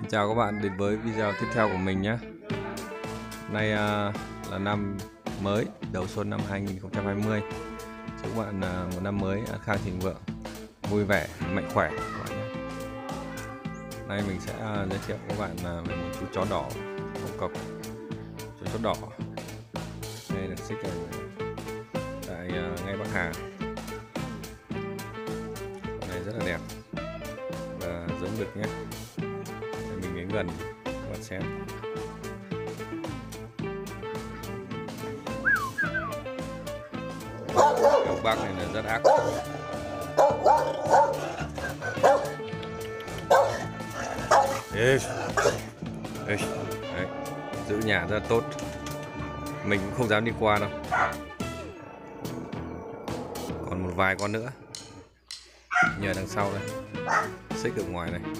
Chào các bạn đến với video tiếp theo của mình nhé. Nay là năm mới, đầu xuân năm 2020. Chúc các bạn một năm mới an khang thịnh vượng, vui vẻ, mạnh khỏe các bạn nhé. Nay mình sẽ giới thiệu các bạn về một chú chó đỏ Hồng Cộc. Chú chó đỏ đây được xích ở tại ngay Bắc Hà. Con này rất là đẹp và giống đực nhé. Mình đến gần các bạn xem. Ông bác này là rất ác. Đấy, giữ nhà rất là tốt. Mình cũng không dám đi qua đâu. Còn một vài con nữa nhờ đằng sau đây, xích ở ngoài này.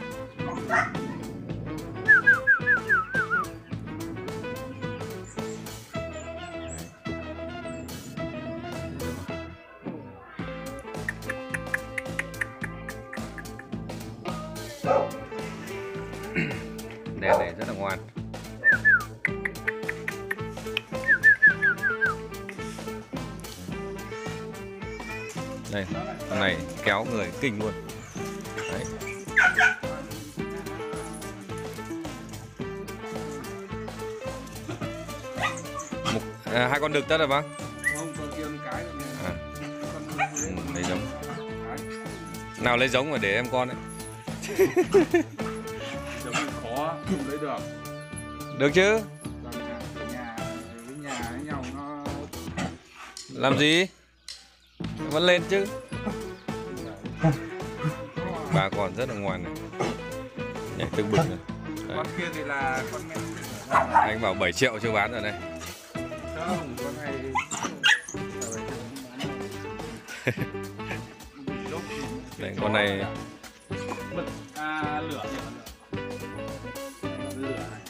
Đèn này rất là ngoan. Đây, con này kéo người kinh luôn. Đấy. Hai con đực tất rồi bác? Không, con kia cái rồi. Lấy giống. Nào lấy giống rồi để em con ấy. Giống thì khó, không lấy được. Được chứ? Nhà với nhau nó làm gì? Vẫn lên chứ. Bà con rất là ngoan này. Nhảy từng bực này. Con kia thì là con mẹ. Anh bảo 7 triệu chưa bán rồi đây. Không, con này Đây, con này lửa này.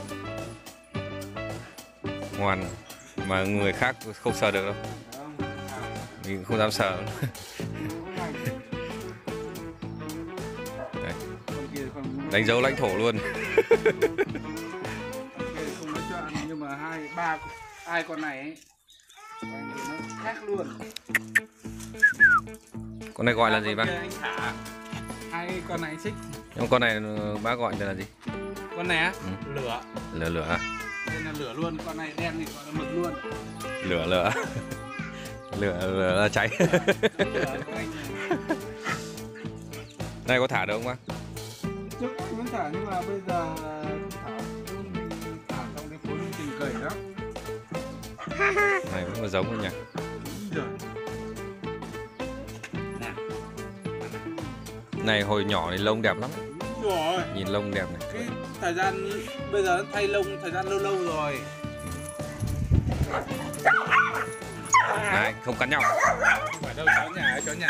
ngoan mà người khác không sờ được đâu. Mình không dám sờ. Đây. Đánh dấu lãnh thổ luôn. Không nói cho ăn, nhưng mà hai con này ấy, nó khác luôn. Con này gọi là gì bác? Anh thả hai con này xích. Nhưng con này bác gọi là gì? Con này á? Lửa. Lửa à? Đây là lửa luôn, con này đen thì gọi là mực luôn. Lửa lửa là cháy. Này có thả được không bác? Trước anh muốn thả nhưng mà bây giờ thả trong cái phố tình cởi đó. Này vẫn là giống thôi nhỉ. Này hồi nhỏ thì lông đẹp lắm. Rồi. Nhìn lông đẹp này. Cái thời gian bây giờ thay lông thời gian lâu rồi. Đấy, không cắn nhau. Không phải đâu, chó nhà.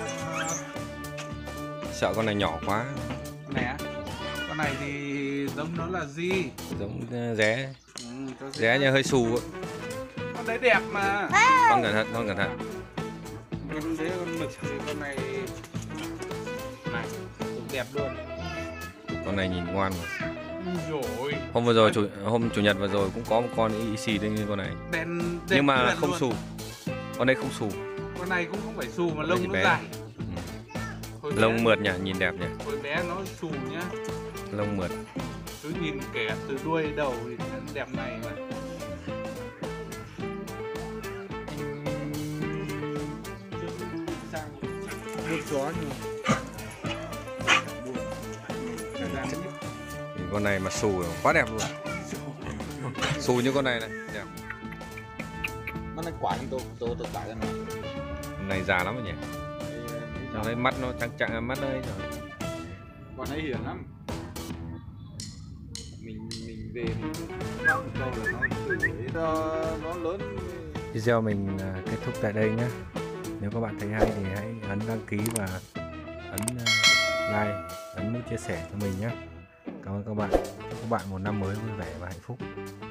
Sợ con này nhỏ quá. Con này á? Con này thì giống nó là gì? Giống ré. Ré nhưng hơi xù. Con đấy đẹp mà. Con cẩn thận, con cẩn thận. Con đấy con mực thì con này đẹp luôn. Con này nhìn ngoan mà. Rồi. Hôm vừa rồi hôm chủ nhật vừa rồi cũng có một con y xì như con này. Đen nhưng mà không luôn. xù. Con đây không xù. Con này cũng không phải xù mà lông nó dài. Lông mượt nhỉ, nhìn đẹp nhỉ. Hồi bé nó xù nhá. Lông mượt. Cứ nhìn kể từ đuôi đầu thì nó đẹp này mà. Được chó nhưng con này mà xù quá đẹp luôn. Xù như con này này, đẹp. Nó này quả nhưng tôi tải ra này. Con này già lắm rồi nhỉ. Cho thấy mắt nó trắng trắng mắt đấy rồi. Con ấy hiền lắm. Mình về mình nói một câu là nó lớn. Video mình kết thúc tại đây nhé. Nếu các bạn thấy hay thì hãy ấn đăng ký và ấn like, ấn nút chia sẻ cho mình nhé. Cảm ơn các bạn. Chúc các bạn một năm mới vui vẻ và hạnh phúc.